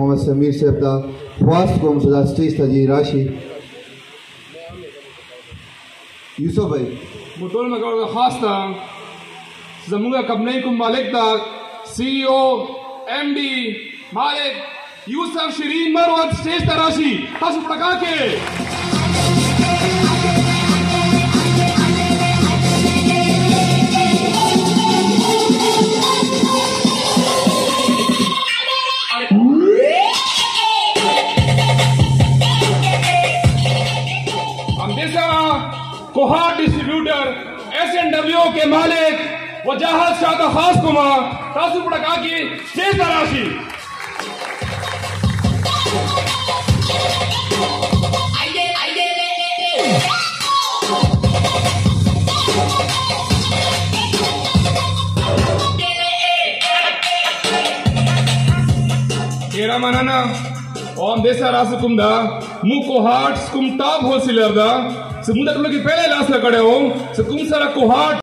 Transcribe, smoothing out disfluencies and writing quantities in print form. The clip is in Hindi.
मोहम्मद समीर साहब दा ख्वास को सदा स्टेज तजी राशि यूसुफ भाई मुटोल में करो खास था जमुगा कंपनी को मालिक था सीईओ एमडी मालिक यूसुफ शरीन मरवत स्टेज तराशी हस पका के कोहाट डिस्ट्रीब्यूटर SNW के मालिक वजाहत शाह खास कुमार तासु पड़का की स्टेज तराशी तेरा मनाना ओम देसा रासुकुम दा मु कोहाट स्कुम टॉप होलसेलर दा समुद्र की पहले लास्ट लगा हो सकुम सारा कोहाट